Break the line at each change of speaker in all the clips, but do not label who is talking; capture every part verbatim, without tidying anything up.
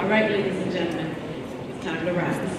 All right, ladies and gentlemen, it's time to rise.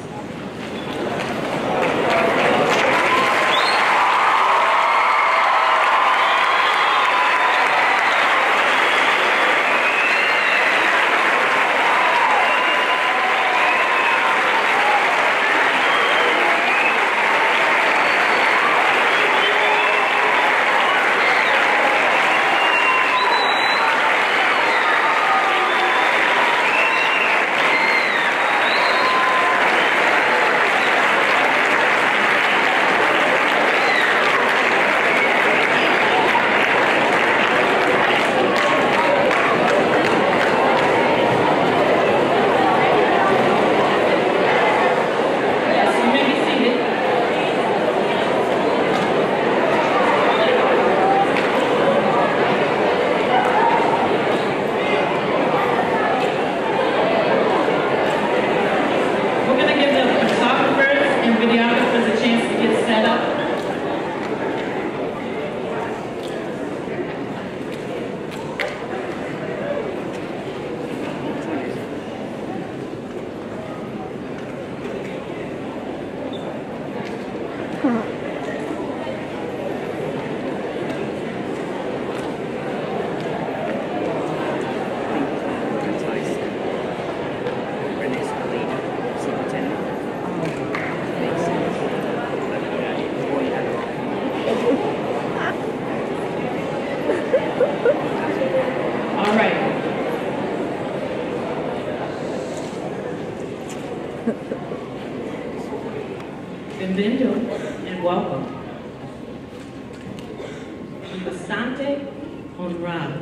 Bienvenido and welcome. Bastante honrado.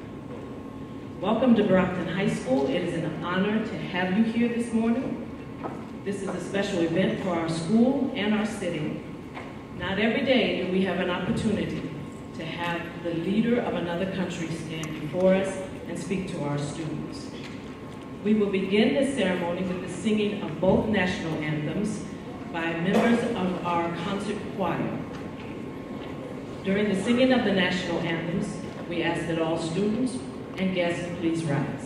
Welcome to Brockton High School. It is an honor to have you here this morning. This is a special event for our school and our city. Not every day do we have an opportunity to have the leader of another country stand before us and speak to our students. We will begin this ceremony with the singing of both national anthems by members of our concert choir. During the singing of the national anthems, we ask that all students and guests please rise.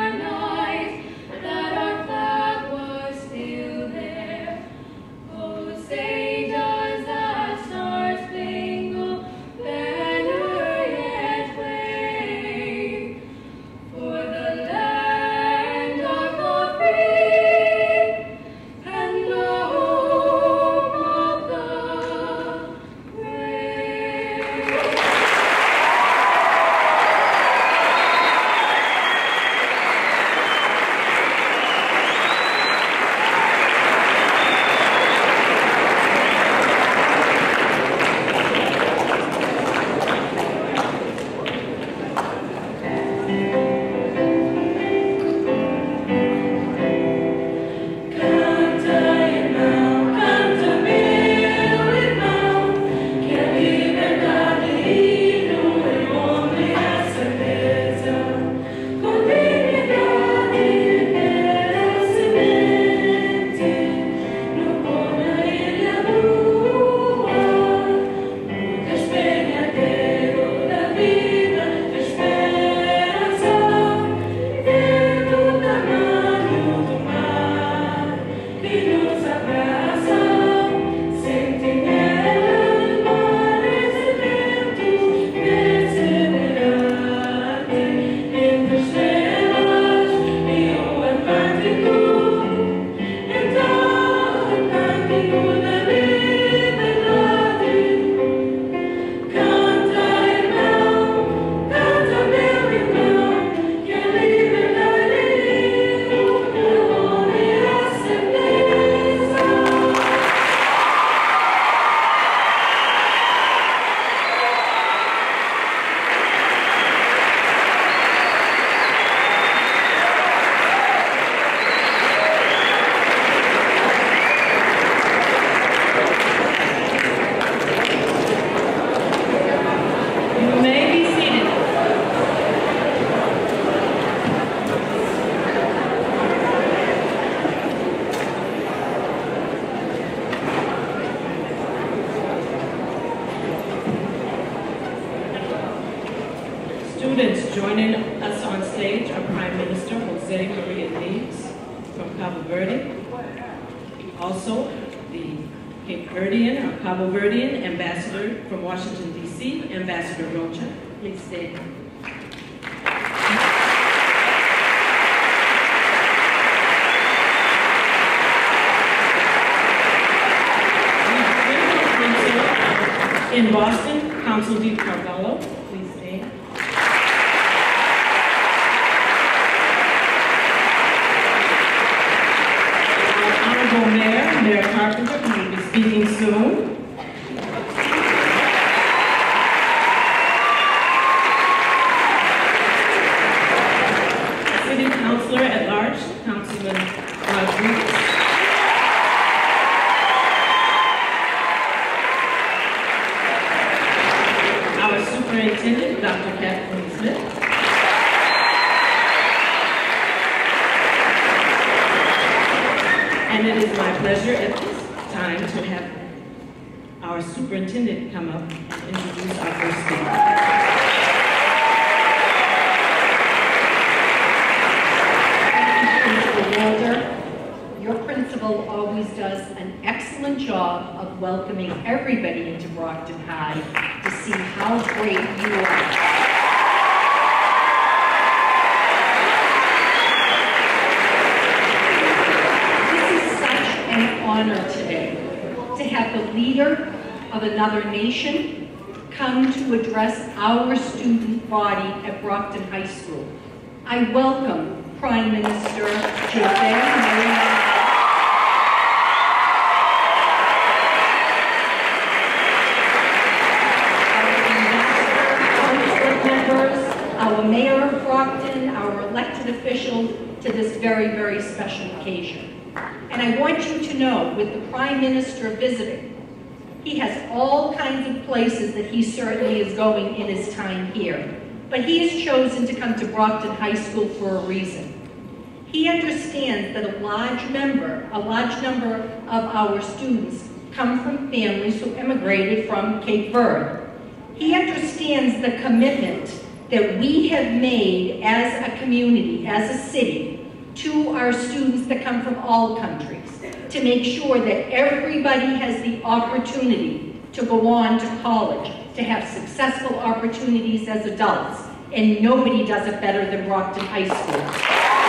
Oh,
Joining us on stage are Prime Minister Jose Maria Neves from Cabo Verde. Also, the Cape Verdean or Cabo Verdean Ambassador from Washington, D C, Ambassador Rocha. Please stand. In Boston, Council D. Carvalho. Please stand. Our Honorable Mayor, Mayor Carpenter, who will be speaking soon. City Councilor at Large, Councilman Rodriguez. Our Superintendent, Doctor Kathleen Smith. And it is my pleasure at this time to have our superintendent come up and introduce our first speaker.
Your principal always does an excellent job of welcoming everybody into Brockton High to see how great you are. This is such an honor today to have the leader of another nation come to address our student body at Brockton High School. I welcome Prime Minister Jose Maria. Our Mayor of Brockton, our elected officials, to this very, very special occasion. And I want you to know, with the Prime Minister visiting, he has all kinds of places that he certainly is going in his time here. But he has chosen to come to Brockton High School for a reason. He understands that a large member, a large number of our students come from families who immigrated from Cape Verde. He understands the commitment that we have made as a community, as a city, to our students that come from all countries, to make sure that everybody has the opportunity to go on to college, to have successful opportunities as adults, and nobody does it better than Brockton High School.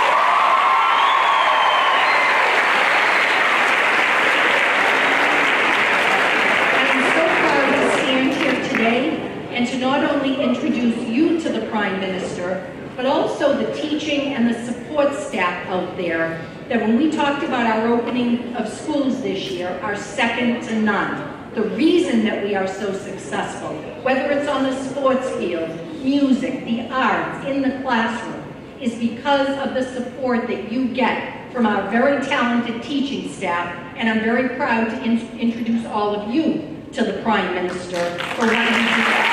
And to not only introduce you to the Prime Minister, but also the teaching and the support staff out there, that when we talked about our opening of schools this year, are second to none. The reason that we are so successful, whether it's on the sports field, music, the arts, in the classroom, is because of the support that you get from our very talented teaching staff, and I'm very proud to in introduce all of you to the Prime Minister for what he did.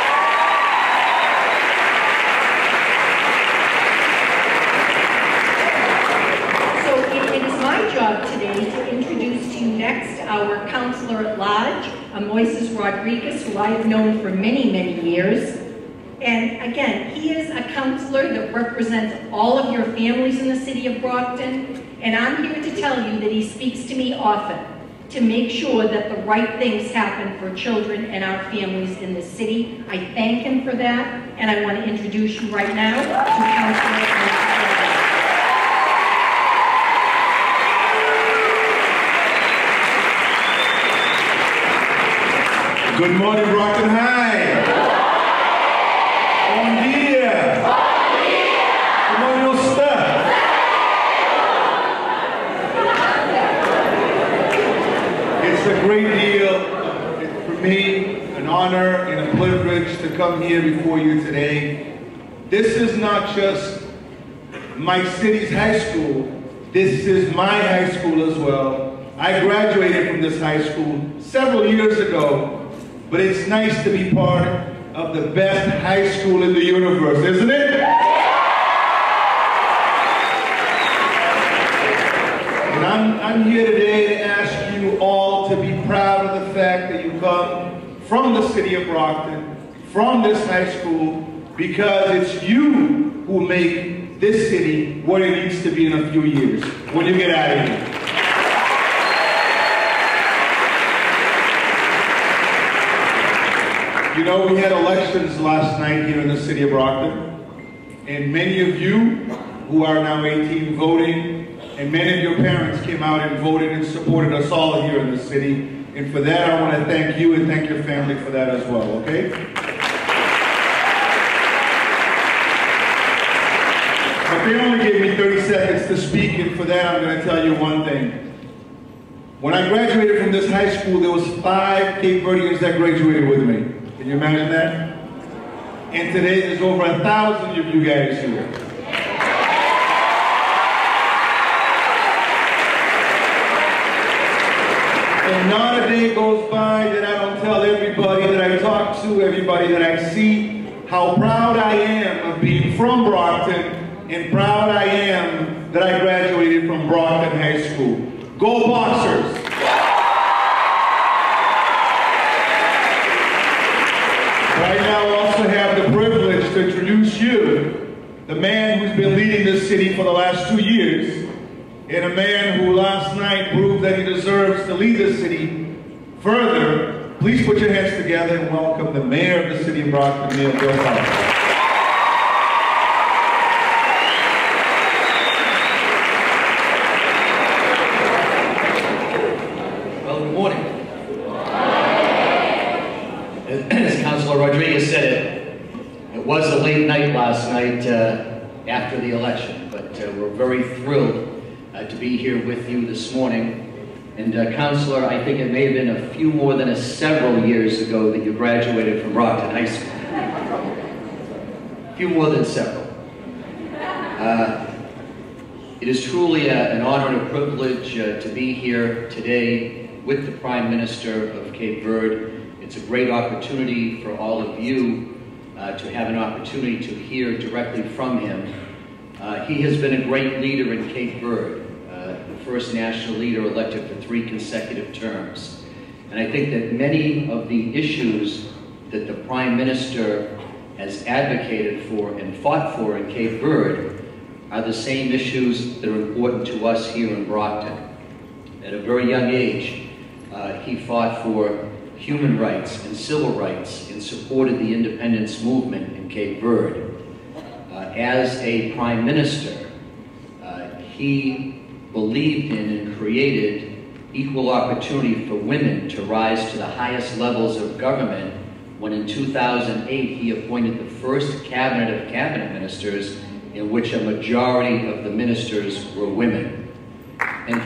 Today to introduce to you next our counselor at large, Moises Rodriguez, who I have known for many, many years. And again, he is a counselor that represents all of your families in the city of Brockton. And I'm here to tell you that he speaks to me often to make sure that the right things happen for children and our families in the city. I thank him for that, and I want to introduce you right now to Counselor Moises.
Good morning, Brockton High. Bom dia. Bom dia. Como é que está? It's a great deal for me, an honor and a privilege to come here before you today. This is not just my city's high school. This is my high school as well. I graduated from this high school several years ago. But it's nice to be part of the best high school in the universe, isn't it? And I'm, I'm here today to ask you all to be proud of the fact that you come from the city of Brockton, from this high school, because it's you who make this city what it needs to be in a few years when you get out of here. You know, we had elections last night here in the city of Brockton, and many of you who are now eighteen voting, and many of your parents came out and voted and supported us all here in the city. And for that, I want to thank you and thank your family for that as well, okay? But they only gave me thirty seconds to speak, and for that, I'm going to tell you one thing. When I graduated from this high school, there was five Cape Verdeans that graduated with me. Can you imagine that? And today, there's over a thousand of you guys here. And not a day goes by that I don't tell everybody that I talk to, everybody that I see, how proud I am of being from Brockton, and proud I am that I graduated from Brockton High School. Go Boxers! Right now, I also have the privilege to introduce you, the man who's been leading this city for the last two years, and a man who last night proved that he deserves to lead this city further. Please put your hands together and welcome the mayor of the city of Brockton, Mayor Bill Fowler.
Well, good morning. As Councilor Rodriguez said it, it was a late night last night uh, after the election, but uh, we're very thrilled Uh, to be here with you this morning. And uh, Councilor, I think it may have been a few more than a several years ago that you graduated from Brockton High School. A few more than several. Uh, it is truly a, an honor and a privilege uh, to be here today with the Prime Minister of Cape Verde. It's a great opportunity for all of you uh, to have an opportunity to hear directly from him. Uh, he has been a great leader in Cape Verde, uh, the first national leader elected for three consecutive terms. And I think that many of the issues that the Prime Minister has advocated for and fought for in Cape Verde are the same issues that are important to us here in Brockton. At a very young age, uh, he fought for human rights and civil rights and supported the independence movement in Cape Verde. Uh, as a Prime Minister, uh, he believed in and created equal opportunity for women to rise to the highest levels of government when in two thousand eight he appointed the first cabinet of cabinet ministers in which a majority of the ministers were women. And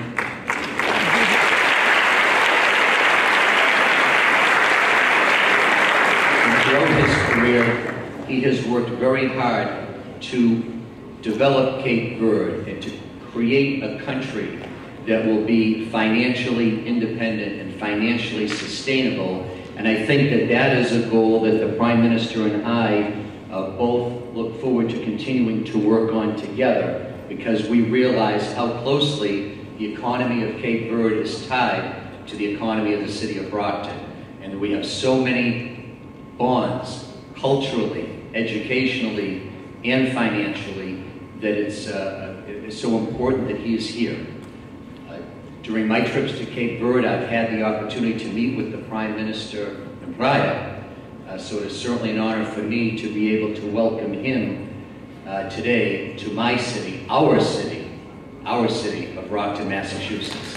throughout his career, he has worked very hard to develop Cape Verde and to create a country that will be financially independent and financially sustainable. And I think that that is a goal that the Prime Minister and I uh, both look forward to continuing to work on together, because we realize how closely the economy of Cape Verde is tied to the economy of the city of Brockton. And we have so many bonds, culturally, educationally, and financially, that it's, uh, it's so important that he is here. Uh, during my trips to Cape Verde, I've had the opportunity to meet with the Prime Minister in Praia, uh, so it is certainly an honor for me to be able to welcome him uh, today to my city, our city, our city of Brockton, Massachusetts.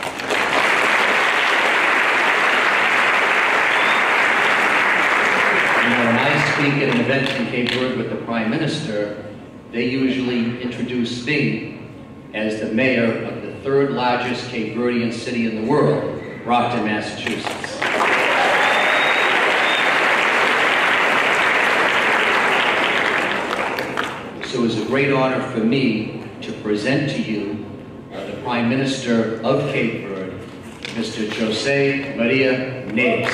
When I speak at an event in Cape Verde with the Prime Minister, they usually introduce me as the mayor of the third largest Cape Verdean city in the world, Brockton, Massachusetts. So it's a great honor for me to present to you uh, the Prime Minister of Cape Verde, Mister Jose Maria Neves.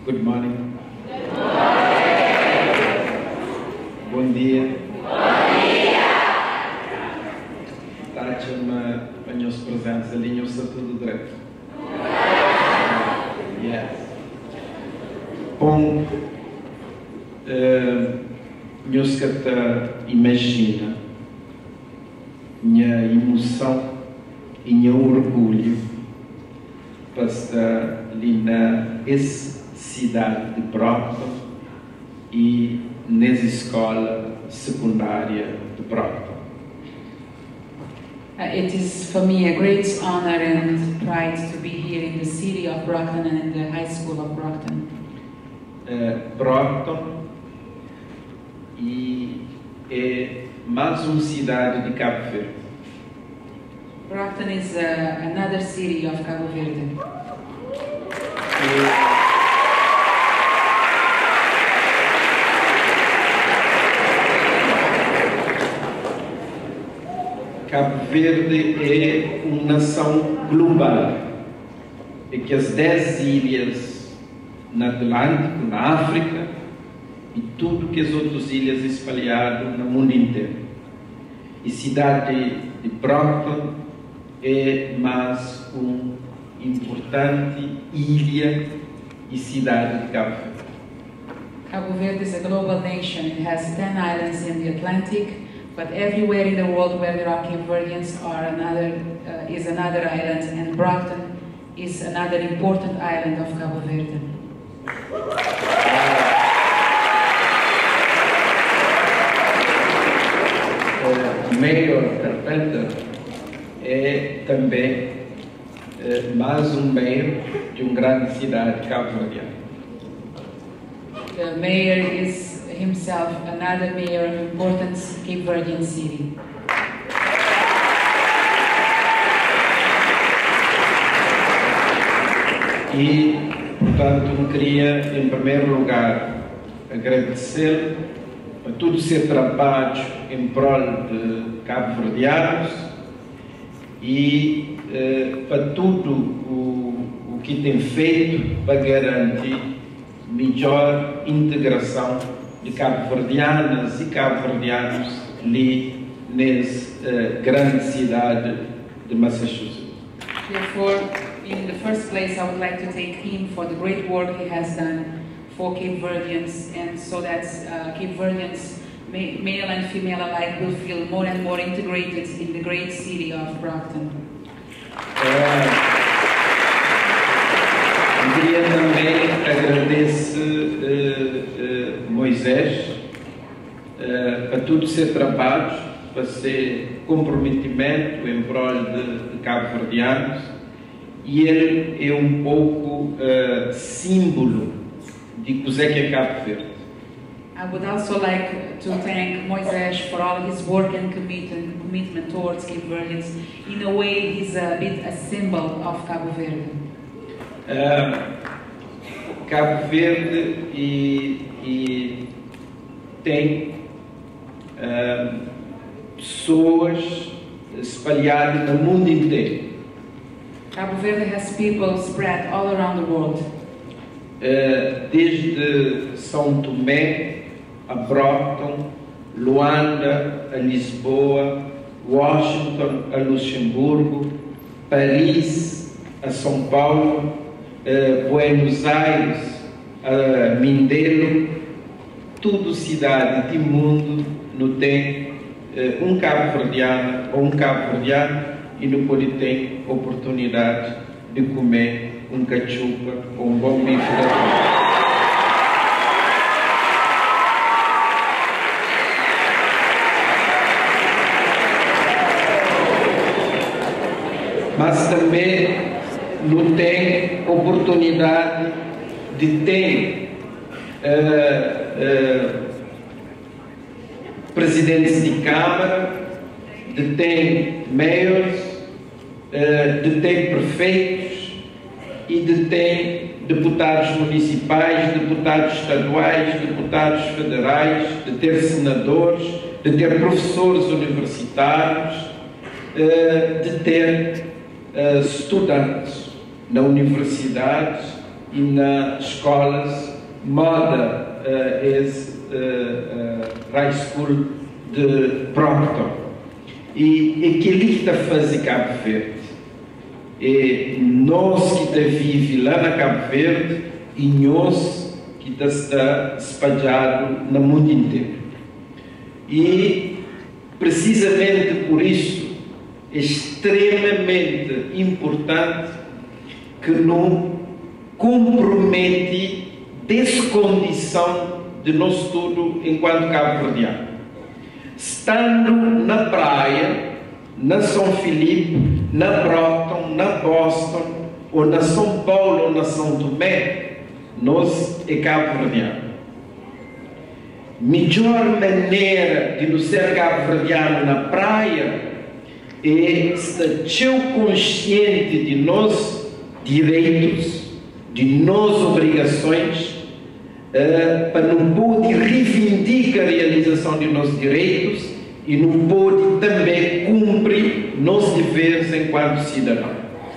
Good morning. Bom dia. Bom dia. Tačem paņos prezents alinhos a tudo direito. Yes. Bom, nós que imagina minha emoção e meu orgulho para estar ali na cidade de Brockton e na escola secundária de Brockton.
Uh, it is for me a great honor and pride to be here in the city of Brockton and in the high school of Brockton.
Uh, Brockton e é mais uma cidade de Cabo Verde.
Brockton is uh, another city of Cabo Verde.
E, Cabo Verde é uma nação global, é que as dez ilhas no Atlântico, na África, e tudo que as outras ilhas espalhadas no mundo inteiro. E a cidade de Brockton é mais uma importante ilha e cidade de Cabo Verde.
Cabo Verde is a global nation. It has ten islands in the Atlantic. But everywhere in the world where there are Cape Verdeans are another, uh, is another island, and Brockton is another important island of Cabo Verde.
Uh, Mayor Carpenter é também uh, mais um mayor de uma grande cidade cabo-verdiana.
The mayor is himself another mayor of important Cape Verdean city.
E, portanto, eu queria, em primeiro lugar, agradecer a todo o seu trabalho em prol de cabo-verdianos e eh, para tudo o, o que tem feito para garantir melhor integração de cabo-verdianas e cabo-verdianos ali nessa uh, grande cidade de Massachusetts.
Therefore, in the first place, I would like to thank him for the great work he has done for Cape Verdeans, and so that uh, Cape Verdeans, ma male and female alike, will feel more and more integrated in the great city of Brockton.
Uh, Queria também agradecer uh, uh, Moisés uh, para todo o seu trabalho, para seu comprometimento em prol de, de cabo-verdianos, e ele é um pouco uh, símbolo de o que é Cabo Verde.
I would also like to thank Moisés for all his work and commitment, commitment towards Cape Verdeans. In a way, he's a bit a symbol of Cabo Verde.
Uh, Cabo Verde e, e tem uh, pessoas espalhadas no mundo inteiro.
Cabo Verde has people spread all around the world.
Uh, desde São Tomé a Brockton, Luanda a Lisboa, Washington a Luxemburgo, Paris a São Paulo, Uh, Buenos Aires, uh, Mindelo, tudo cidade do mundo não tem uh, um cabo-verdiano ou um cabo-verdiano e não pode ter oportunidade de comer um cachupa ou um bom bife da terra. Mas também não tem oportunidade de ter uh, uh, presidentes de Câmara, de ter mayors, uh, de ter prefeitos e de ter deputados municipais, deputados estaduais, deputados federais, de ter senadores, de ter professores universitários, uh, de ter uh, estudantes na universidade e nas escolas Moda uh, is uh, uh, High School de Brockton. E aquele que está a fazer Cabo Verde é nós que está vive lá na Cabo Verde e nós que está, está espalhado no mundo inteiro. E precisamente por isso é extremamente importante que não compromete dessa condição de nós tudo enquanto cabo-verdiano. Estando na praia, na São Filipe, na Brockton, na Boston, ou na São Paulo, ou na São Tomé, nós é cabo-verdiano. Melhor maneira de nos ser cabo-verdiano na praia é estar consciente de nossos direitos, de nossas obrigações, uh, para não poder reivindicar a realização de nossos direitos e não pode também cumprir nossos deveres enquanto cidadão.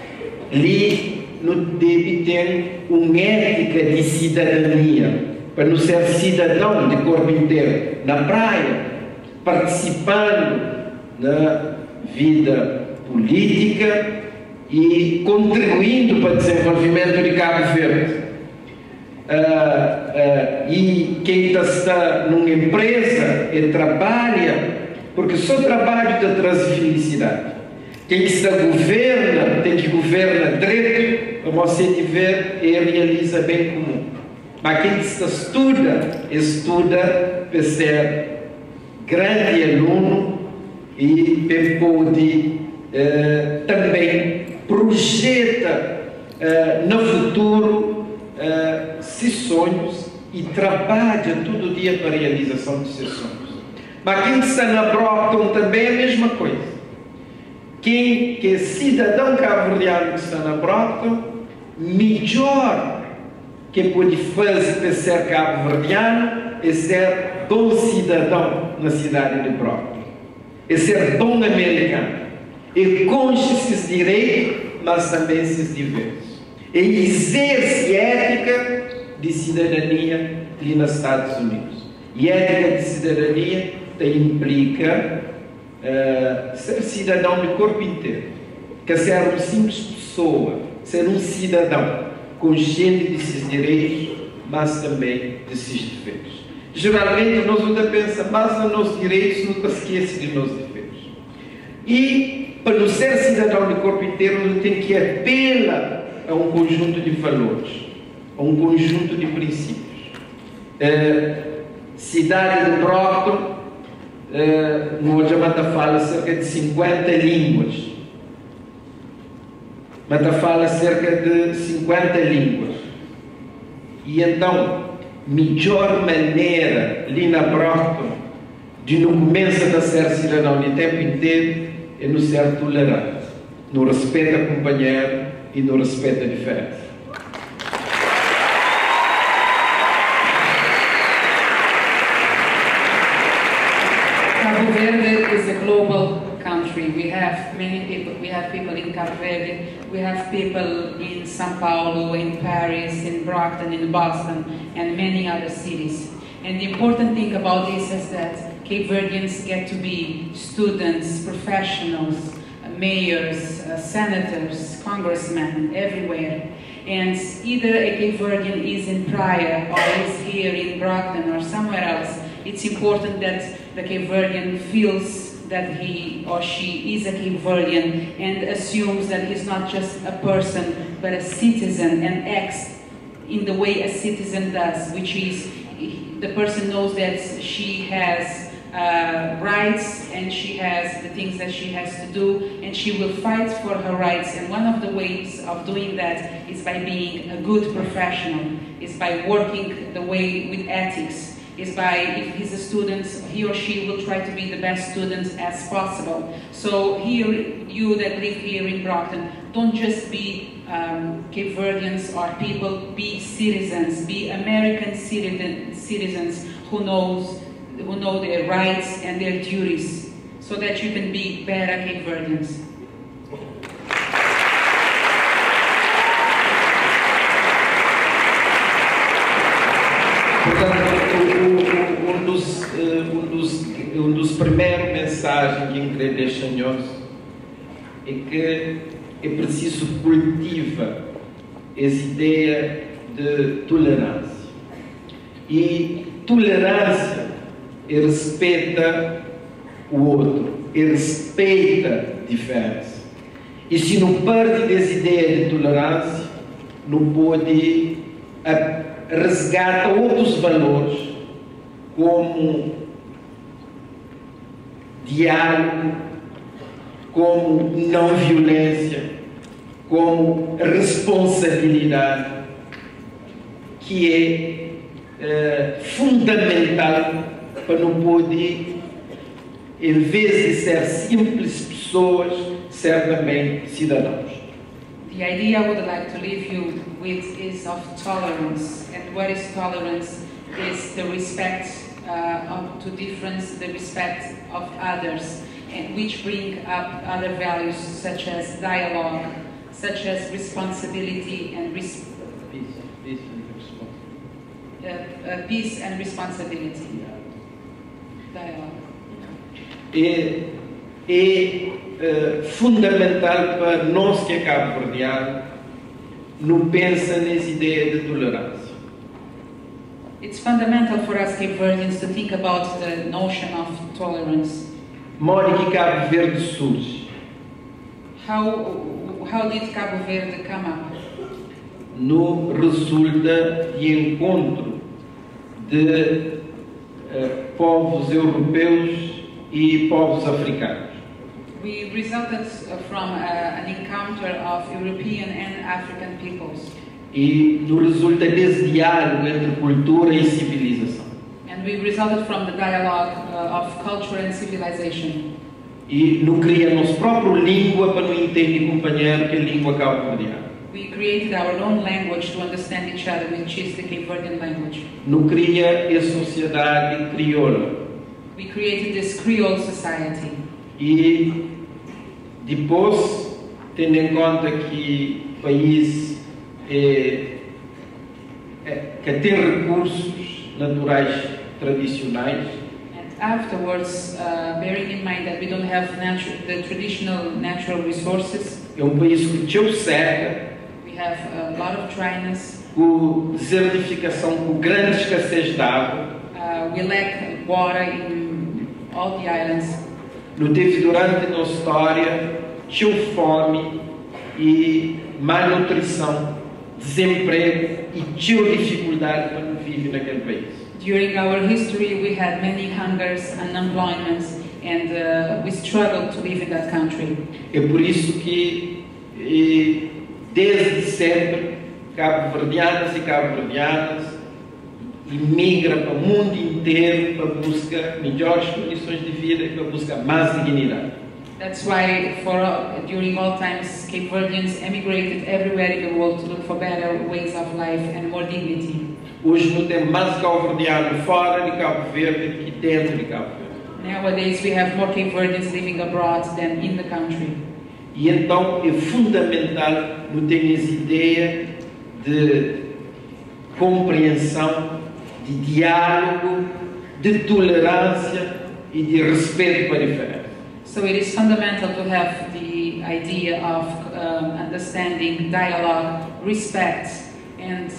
Ali não deve ter uma ética de cidadania, para não ser cidadão de corpo inteiro, na praia, participando da vida política e contribuindo para o desenvolvimento de Cabo Verde. Uh, uh, e quem está numa empresa e trabalha, porque só trabalho te traz felicidade. Quem está governa, tem que governar direito, para você tiver e realiza bem comum. Mas quem está estuda, estuda para ser grande aluno e para poder uh, também projeta uh, no futuro uh, seus sonhos e trabalha todo dia para a realização de seus sonhos. Mas quem está na Brockton também é a mesma coisa. Quem que é cidadão cabo-verdiano que está na Brockton, melhor que pode fazer para ser cabo-verdiano é ser bom cidadão na cidade de Brockton, é ser bom americano. E conche esses direitos, mas também esses deveres. E exerce ética de cidadania ali nos Estados Unidos. E ética de cidadania implica uh, ser cidadão de corpo inteiro. Que ser uma simples pessoa, ser um cidadão consciente de seus direitos, mas também de seus deveres. Geralmente nós ainda pensamos mais nos nossos direitos, nunca esquece de nossos deveres. E para não ser cidadão de corpo inteiro, não tem que apelar a um conjunto de valores, a um conjunto de princípios. Uh, cidade de Brockton, uh, no Jamata fala cerca de cinquenta línguas. Mata fala cerca de cinquenta línguas. E então, melhor maneira ali na Brockton de não começar a ser cidadão de tempo inteiro é no ser tolerante, no respeito a companheiro e no respeito a diferença.
Cabo Verde is a global country. We have many people. We have people in Cabo Verde. We have people in São Paulo, in Paris, in Brockton, in Boston, and many other cities. And the important thing about this is that Cape Verdeans get to be students, professionals, uh, mayors, uh, senators, congressmen, everywhere. And either a Cape Verdean is in Praia or is here in Brockton or somewhere else, it's important that the Cape Verdean feels that he or she is a Cape Verdean and assumes that he's not just a person but a citizen and acts in the way a citizen does, which is the person knows that she has uh, rights and she has the things that she has to do, and she will fight for her rights. And one of the ways of doing that is by being a good professional, is by working the way with ethics, is by, if he's a student, he or she will try to be the best student as possible. So here, you that live here in Brockton, don't just be um, Cape Verdeans or people, be citizens, be American citizen, citizens who knows, who know their rights and their duties, so that you can be better Cape Verdeans.
Portanto, o, o, um, dos, um, dos, um dos primeiros mensagens que eu queria deixar nós é que é preciso cultivar essa ideia de tolerância. E tolerância é respeita o outro, é respeita a diferença. E se não perde dessa ideia de tolerância, não pode resgatar outros valores, como diálogo, como não violência, como responsabilidade, que é eh, fundamental para não poder, em vez de ser simples pessoas, ser também cidadãos.
The idea I would like to leave you with is of tolerance. And what is tolerance? Is the respect uh, of, to difference, the respect of others, and which bring up other values such as dialogue, such as responsibility and res
Peace, peace and
uh, uh, peace and responsibility. Dialogue.
É, é uh, fundamental para nós que é cabo-verdiano não pensar nessa ideia de tolerância.
It's fundamental for us Cape Verdeans to think about the notion of tolerance.
Mora que Cabo Verde surge.
How, how did Cabo Verde come up?
No resulta de encontro de uh, povos europeus e povos africanos.
We resulted from uh, an encounter of European and African peoples.
E no resulta desse diálogo entre cultura e civilização.
And we resulted from the dialogue uh, of culture and civilization.
E não cria nossa própria língua para não entender companheiro que é a língua cabo-verdiana.
We created our own language to understand each other, which is the Cape Verdean language.
Não cria a sociedade crioula.
We created this Creole society.
E depois, tendo em conta que o país é, é, que tem recursos naturais tradicionais,
And afterwards, uh, bearing in mind that we don't have natu the traditional natural resources,
é um país que teu seca,
we have a lot of dryness,
com desertificação, com grande escassez de água.
uh, we lack water in all the islands.
Não teve durante a nossa história, tinha fome e malnutrição, desemprego e tinha dificuldade para viver naquele país.
During our history, we had many hungers, unemployments, and uh, we struggled to live in that country.
É por isso que, e, desde sempre, cabo-verdianas e cabo-verdianas imigram para o mundo inteiro para buscar melhores condições de vida e para buscar mais dignidade.
That's why, for uh, during all times, Cape Verdeans emigrated everywhere in the world to look for better ways of life and more dignity.
Hoje não tem mais cabo-verdiano fora de Cabo Verde que dentro de Cabo Verde.
Nowadays, we have more Cape Verdeans living abroad than in the country.
E então é fundamental não ter essa ideia de compreensão, de diálogo, de tolerância e de respeito para a diferença.
So it is fundamental to have the idea of um, understanding, dialogue, respect, and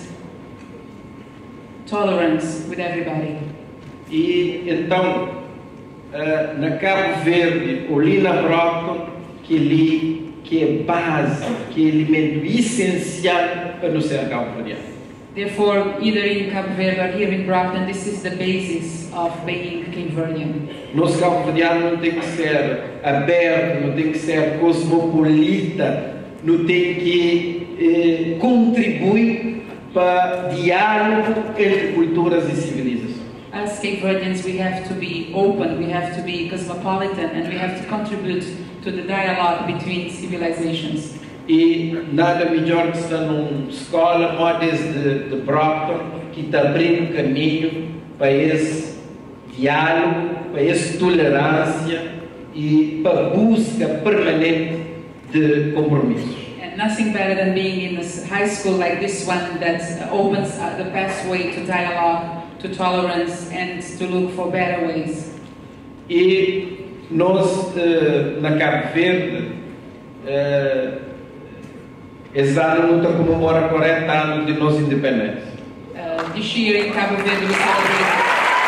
tolerance with everybody.
E então, uh, na Cabo Verde, o Lina Brockton, que ali, que é base, que é elemento essencial para não ser cabo-verdiano.
Therefore, either in Cabo Verde or here in Brockton, this is the basis of being Cape Verdean.
Nosso cabo-verdiano não tem que ser aberto, não tem que ser cosmopolita, não tem que eh, contribuir para diálogo entre culturas e civilizações.
As Cape Verdeans, we have to be open, we have to be cosmopolitan, and we have to contribute to the dialogue between civilizations.
E nada melhor que estar numa escola, modas de, de Brockton, que está abrindo caminho para esse diálogo, para essa tolerância e para a busca permanente de compromissos.
And nothing better than being in a high school like this one that opens the pathway to dialogue, to tolerance and to look for better ways.
E nós, eh, na Cabo Verde, eh, esse ano não comemora quarenta anos de nossa independência.
Uh, this year in Cabo Verde we celebrate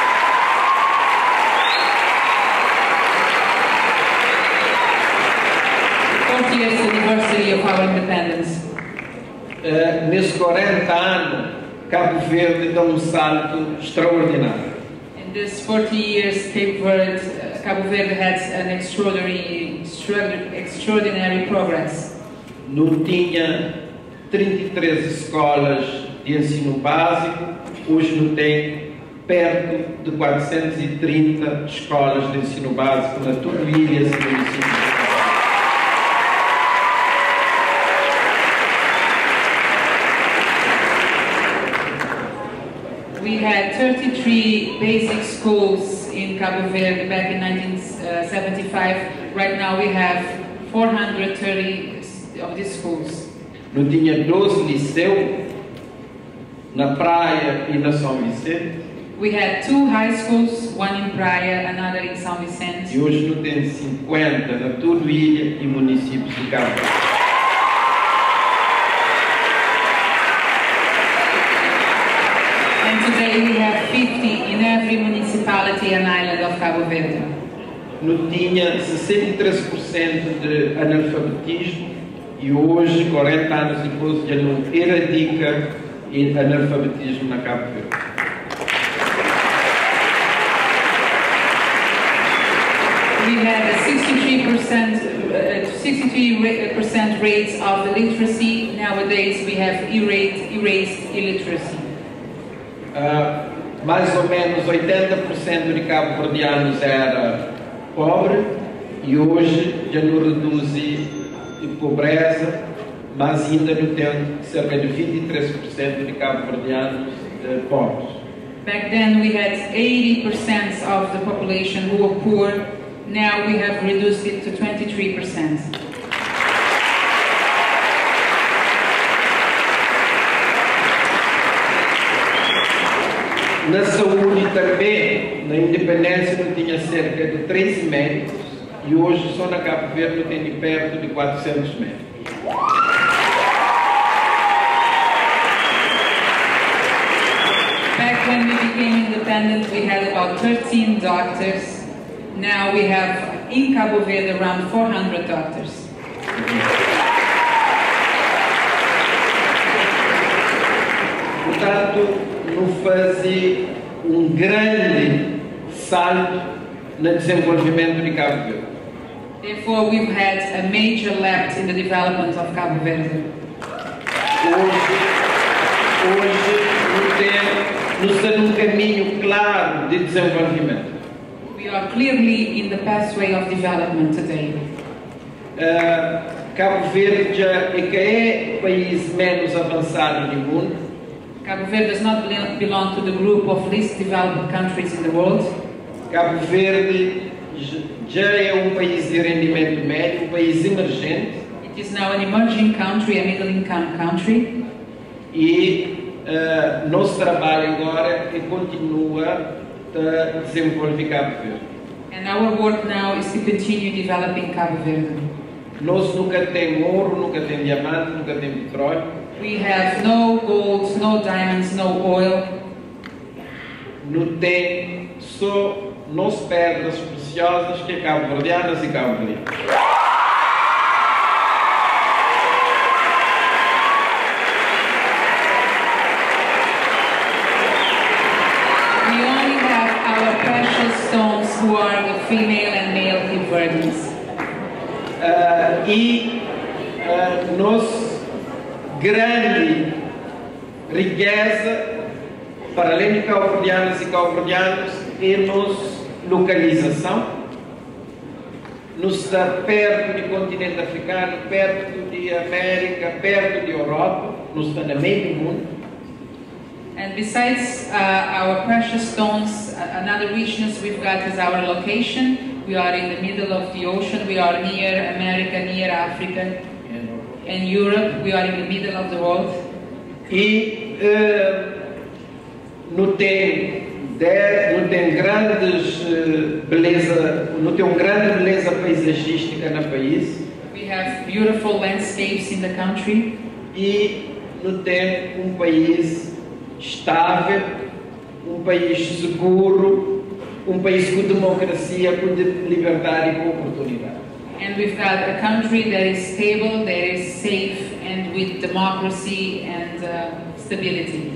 fortieth anniversary of our independence.
Uh, nesses quarenta anos, Cabo Verde dá um salto extraordinário.
In this forty years, Cape Verde, uh, Cabo Verde has an extraordinary, extraordinary progress.
Não tinha trinta e três escolas de ensino básico, hoje não tem perto de quatrocentas e trinta escolas de ensino básico na toda a ilha e municípios.
We had thirty-three basic schools in Cabo Verde back in nineteen seventy-five. Right now we have four hundred thirty of these schools.
Não tinha doze liceus na Praia e na São Vicente.
We had two high schools, one in Praia, another in São Vicente.
E hoje não tem cinquenta na toda a ilha e municípios de Cabo Verde.
And today we have fifty in every municipality and island of Cabo Verde.
Não tinha sessenta e três por cento de analfabetismo e hoje, quarenta anos depois, já não erradica o analfabetismo na Cabo Verde.
We had a sixty-three percent, uh, sixty-three percent rates of illiteracy. Nowadays we have erased, erased illiteracy.
Uh, mais ou menos oitenta por cento de cabo-verdianos era pobre e hoje já não reduz a pobreza, mas ainda não tem cerca de vinte e três por cento de cabo-verdianos uh, pobres.
Back then we had eighty percent of the population who were poor. Now we have reduced it to twenty-three percent.
Na saúde também, na independência não tinha cerca de três médicos e hoje só na Cabo Verde tem de perto de quatrocentos médicos.
Back when we became independent we had about thirteen doctors. Now we have in Cabo Verde around four hundred doctors.
Portanto, não fazia um grande salto no desenvolvimento de Cabo Verde.
Therefore, we've had a major lapse in the development of Cabo Verde.
Hoje, hoje não tem, não tem um caminho claro de desenvolvimento.
We are clearly in the pathway of development today.
Uh, Cabo Verde já é que é o país menos avançado do mundo.
Cabo Verde does not belong to the group of least developed countries in the world.
Cabo Verde já é um país de rendimento médio, um país emergente.
It is now an emerging country, a middle-income country.
E uh, nosso trabalho agora é continuar a desenvolver Cabo Verde.
And our work now is to continue developing Cabo Verde.
Nós nunca tem ouro, nunca tem diamante, nunca tem petróleo.
We have no gold, no diamonds, no oil.
Não tem só nós pedras preciosas que é cabo-verdianas e cabo-verdianos.
We only have our precious stones who are the female and male Cape Verdeans.
Uh, e uh, nossa grande riqueza, para além de cabo-verdianas e cabo-verdianos, é nossa localização. Nos está perto do continente africano, perto de América, perto de Europa, nos está no meio do mundo.
And besides uh, our precious stones, another richness we've got is our location. We are in the middle of the ocean. We are near America, near Africa, and Europe. We are in the middle of the world.
E uh, não tem, não tem grandes beleza, não tem uma grande beleza paisagística no país.
We have beautiful landscapes in the country.
E não tem um país estável, um país seguro, um país com democracia, com liberdade e com oportunidade.
And we've got a country that is stable, that is safe, and with democracy and uh, stability.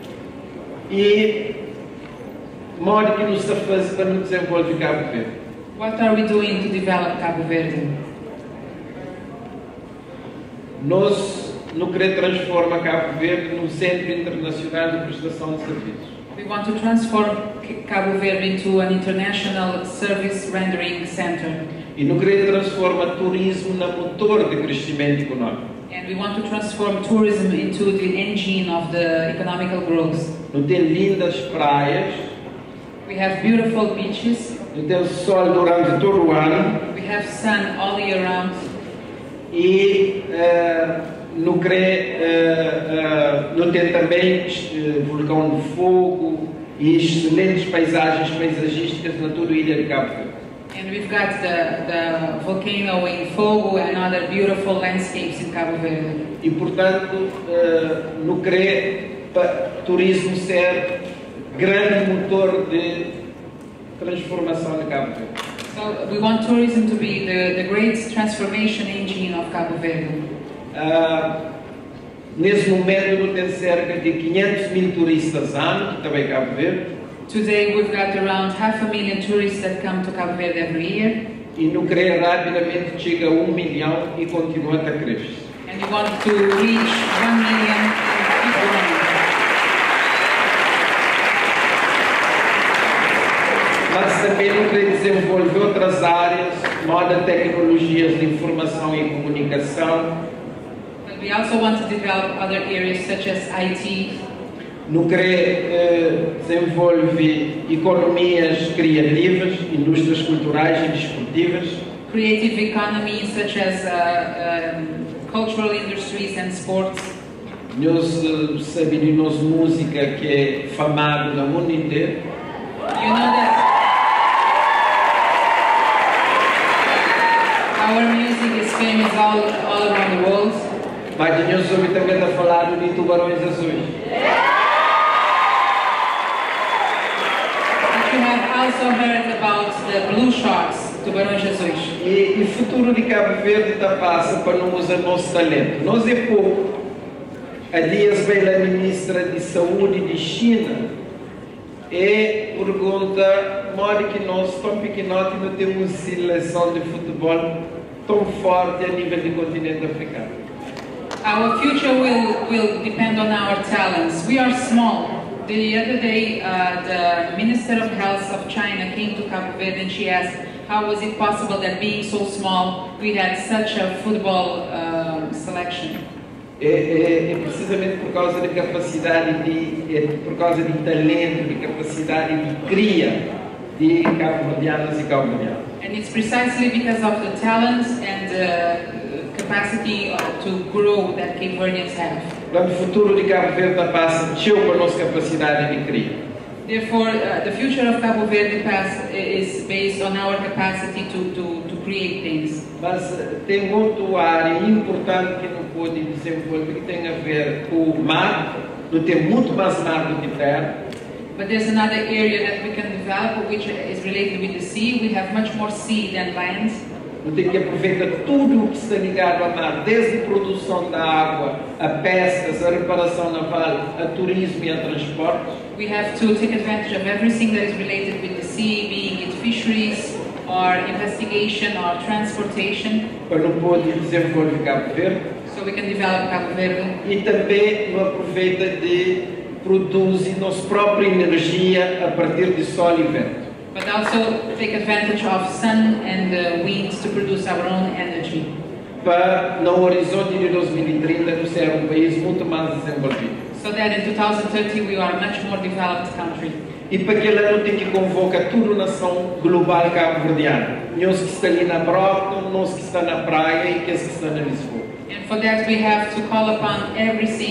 E modo que nos está fazendo para nos desenvolver Cabo Verde?
What are we doing to develop Cabo Verde?
Nós não queremos transformar Cabo Verde num centro internacional de prestação de serviços.
We want to transform Cabo Verde into an international service rendering center.
E não queremos transformar turismo no motor de crescimento econômico.
And we want to transform tourism into the engine of the economical growth.
Não tem lindas praias.
We have beautiful beaches.
Não tem sol durante todo o ano.
We have sun all year round.
E uh, não, crê, uh, uh, não tem também uh, vulcão de fogo e excelentes paisagens paisagísticas na toda a ilha de Cabo Verde.
And we've got the, the volcano in Fogo and other beautiful landscapes in Cabo Verde.
E portanto, uh, não crê para turismo ser grande motor de transformação de Cabo Verde.
So we want tourism to be the, the great transformation engine of Cabo Verde.
Uh, nesse momento não tem cerca de quinhentos mil turistas ano que também Cabo Verde.
Today we've got around half a million tourists that come to Cabo Verde every year.
E não crê rapidamente chega a um milhão e continua a crescer.
And we want to reach one million and keep growing.
Mas também não quer desenvolver outras áreas, moda tecnologias de informação e comunicação.
But we also want to develop other areas such as I T.
Não quer eh, desenvolver economias criativas, indústrias culturais e desportivas.
Creative economy such as uh, um, cultural industries and sports.
Nós uh, sabemos música que é famada no mundo inteiro.
You know that our music is famous all, all around the world.
Mas nós ouvimos também a falar de tubarões azuis.
But you have also heard about the blue sharks, tubarões azuis.
E o futuro de Cabo Verde está passa para não usar nosso talento. Nós é pouco. Há dias veio a ministra de Saúde de China e pergunta, modo que nós, tão pequenote, não temos seleção de futebol tão forte a nível do continente africano.
Our future will, will depend on our talents. We are small. The other day, uh, the Minister of Health of China came to Cabo Verde and she asked, how was it possible that being so small, we had such a football uh, selection?
É, é, é precisamente por causa da capacidade de, é por causa de talento, de capacidade de cria de cabo-verdianos e cabo-verdianos.
And it's precisely because of the talents and the capacity to grow that Cape Verdeans have.
O futuro de Cabo Verde passa de com a nossa capacidade de cria.
Therefore, uh, the future of Cabo Verde pass is based on our capacity to, to, to create things.
Mas tem outra área importante que não pode desenvolver, que tem a ver com o mar. Não tem muito mais mar do que terra.
But there's another area that we can develop, which is related with the sea. We have much more sea than land.
Não tem que aproveitar tudo o que está ligado ao mar, desde a produção da água, a pescas, a reparação naval, a turismo e a transportes.
We have to take advantage of everything that is related with the sea, being it fisheries, or investigation, or transportation.
Para não poder desenvolver Cabo Verde.
So we can develop Cabo Verde.
E também não aproveita de produzir nossa própria energia a partir de sol e vento.
But also take advantage of sun and uh, wind to produce our own energy.
Para no horizonte de dois mil e trinta nós ser um país muito mais desenvolvido.
So that in two thousand thirty we are a much more developed country.
E para aquilo não tem que convocar toda a nação global cabo-verdiana. Nós que estão ali na Brockton, nós que estão na praia e que estão na Lisboa.
And for that we have to call upon everything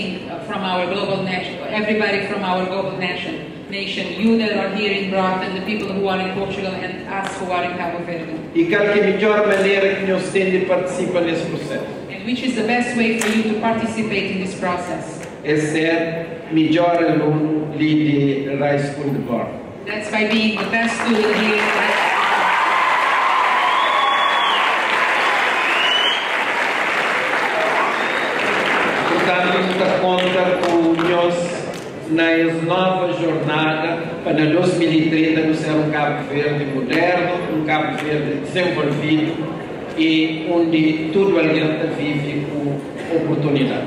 from our global nation, everybody from our global nation, nation, you that are here in Brockton, the people who are in Portugal, and us who are in Cabo Verde.
E qual que é a melhor maneira que nós temos de participar nesse processo?
And which is the best way for you to participate in this process?
É ser melhor aluno ali de High School de Brockton.
That's by being the best student here.
Portanto, está conta com nós na nova jornada para dois mil e trinta não ser um Cabo Verde moderno, um Cabo Verde desenvolvido e onde tudo alguém vive com oportunidade.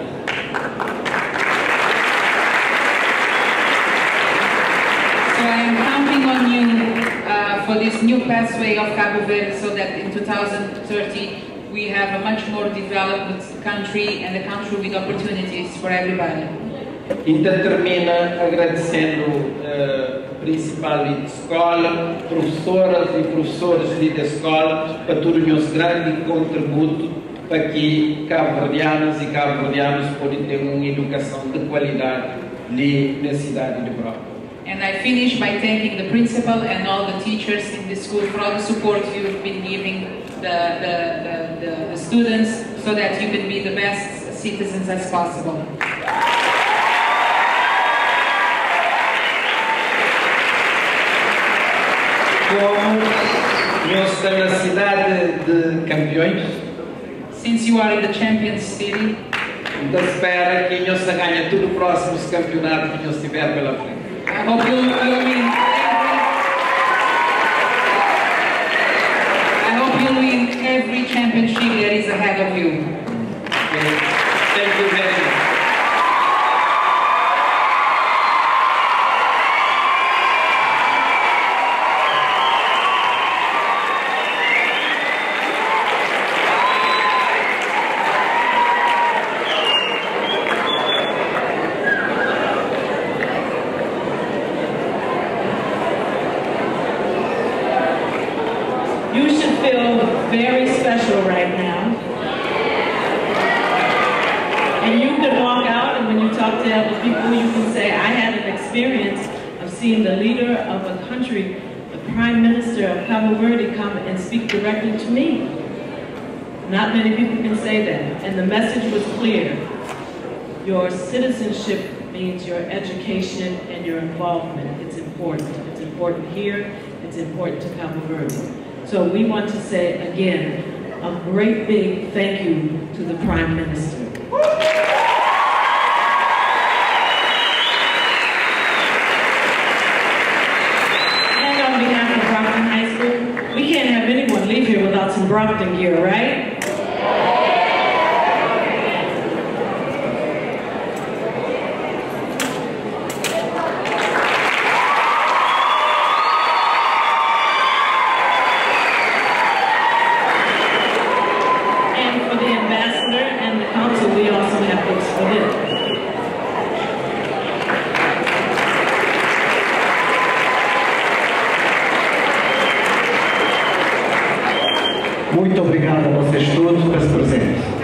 So I am counting on you uh, for this new pathway of Cabo Verde so that in two thousand thirty we have a much more developed country and a country with opportunities for everybody.
Então termina agradecendo uh, a principal de escola, professoras e professores da escola, para todo o nosso grande contributo para que cabo-verdianos e cabo-verdianos possam ter uma educação de qualidade ali na cidade de Brockton.
And I finish by thanking the principal and all the teachers in the school for all the support you've been giving the, the, the, the, the students so that you can be the best citizens as possible.
Como nós estamos na cidade de campeões,
Since you are in the Champions City,
então espera que nós ganhe todos os próximos campeonatos que nós tiver pela frente.
I hope you'll, you'll win every, I hope you'll win every championship that is ahead of you.
Okay. Thank you very much.
You should feel very special right now. And you can walk out and when you talk to other people, you can say, I had an experience of seeing the leader of a country, the Prime Minister of Cabo Verde, come and speak directly to me. Not many people can say that. And the message was clear. Your citizenship means your education and your involvement. It's important. It's important here. It's important to Cabo Verde. So we want to say again, a great big thank you to the Prime Minister. And on behalf of Brockton High School, we can't have anyone leave here without some Brockton gear, right? We also have books for them.
Muito obrigado a vocês todos por esse presente.